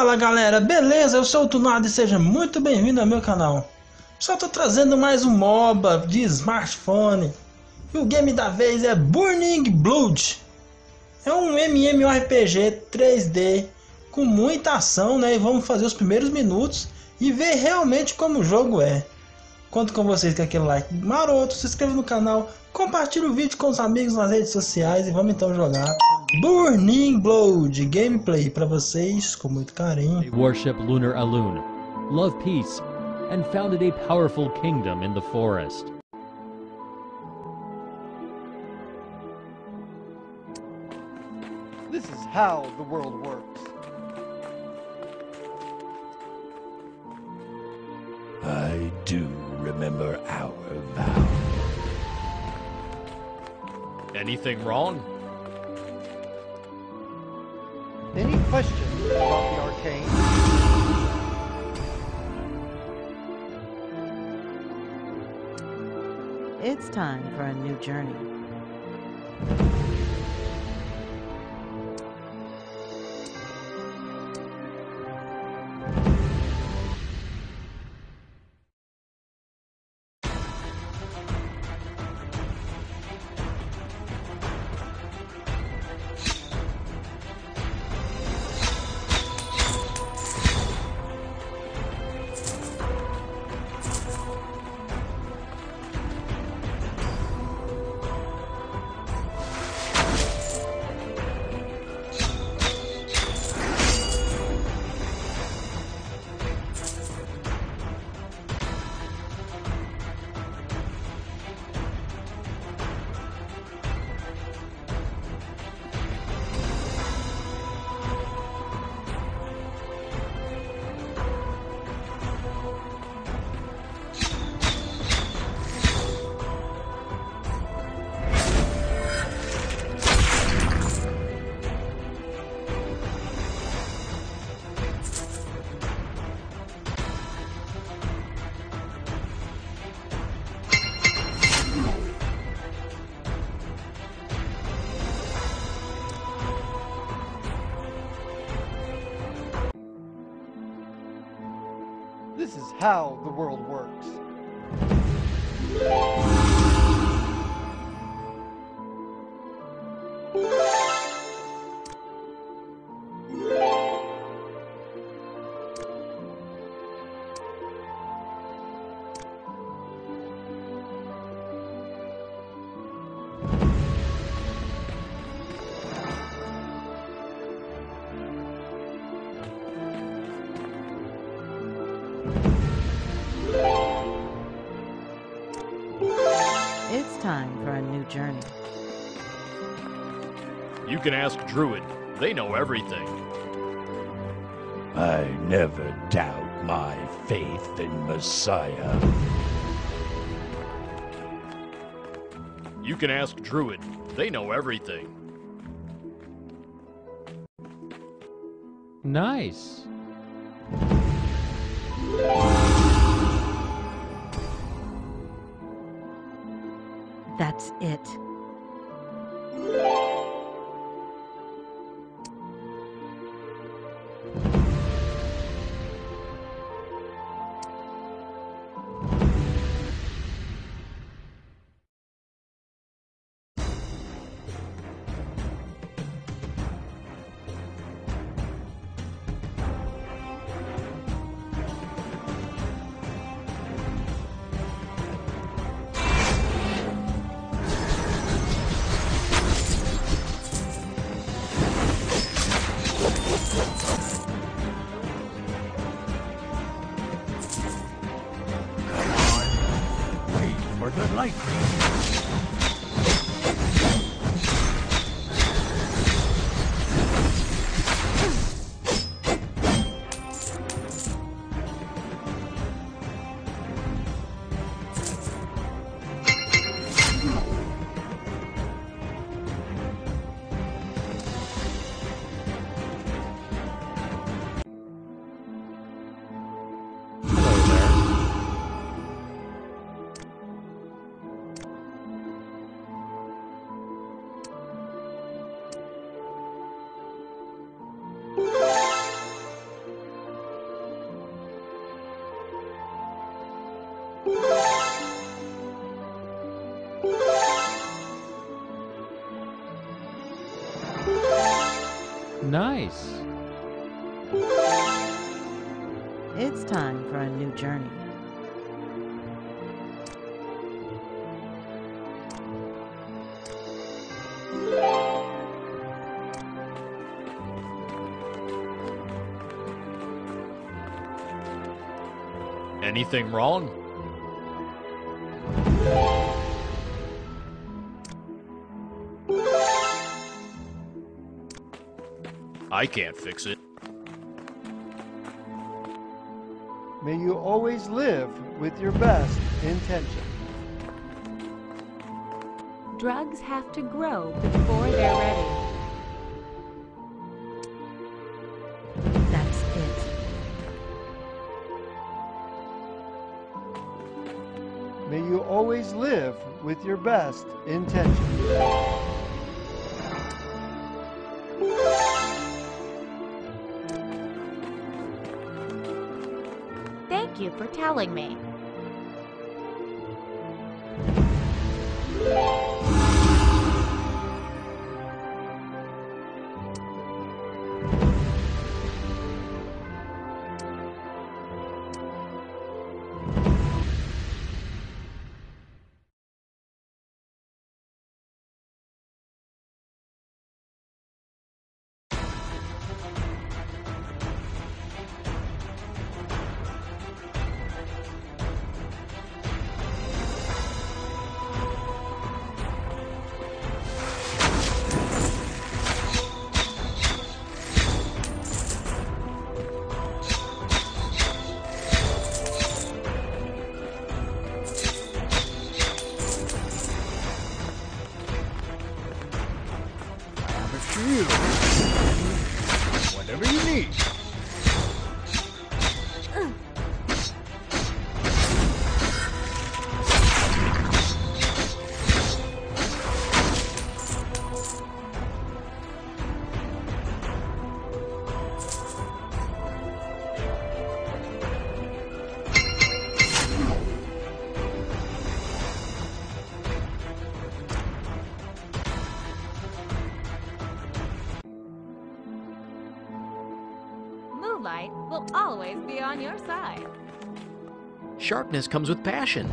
Fala galera, beleza? Eu sou o Tunado e seja muito bem-vindo ao meu canal. Só tô trazendo mais um MOBA de smartphone. E o game da vez é Burning Blood. É um MMORPG 3D com muita ação, né? E vamos fazer os primeiros minutos e ver realmente como o jogo é. Conto com vocês com aquele like maroto, se inscreva no canal, compartilhe o vídeo com os amigos nas redes sociais e vamos então jogar Burning Blood gameplay para vocês com muito carinho. They worship Lunar Alun, love peace, and founded a powerful kingdom in the forest. This is how the world works. I do remember our vow. Anything wrong? Any questions about the arcane? It's time for a new journey. This is how the world works. It's time for a new journey. You can ask Druid. They know everything. I never doubt my faith in Messiah. You can ask Druid. They know everything. Nice. That's it. Wait for the lightning. Hello there. Nice. It's time for a new journey. Anything wrong? I can't fix it. May you always live with your best intention. Drugs have to grow before they're ready. That's it. May you always live with your best intention. Thank you for telling me. Whatever you need. Moonlight will always be on your side. Sharpness comes with passion.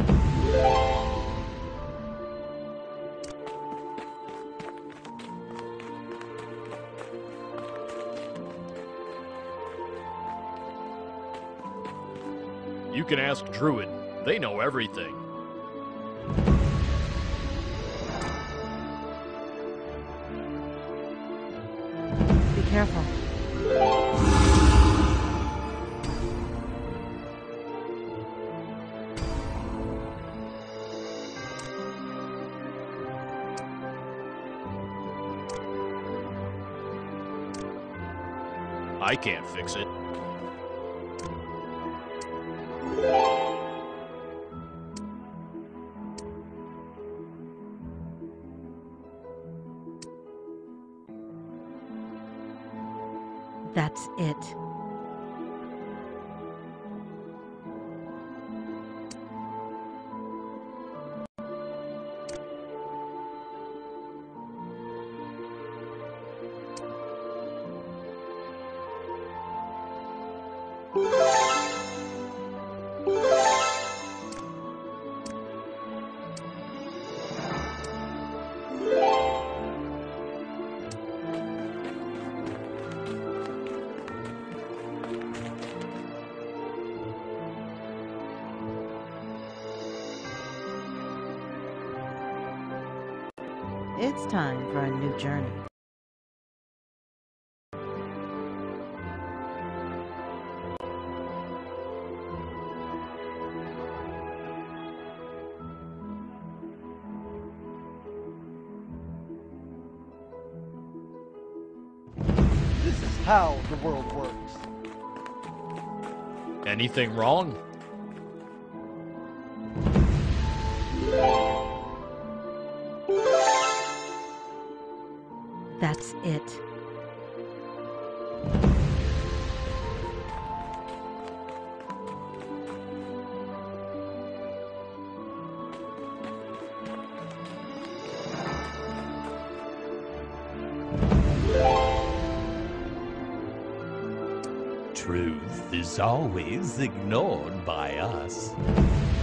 You can ask Druid. They know everything. Be careful. I can't fix it. That's it. It's time for a new journey. This is how the world works. Anything wrong? That's it. truth is always ignored by us.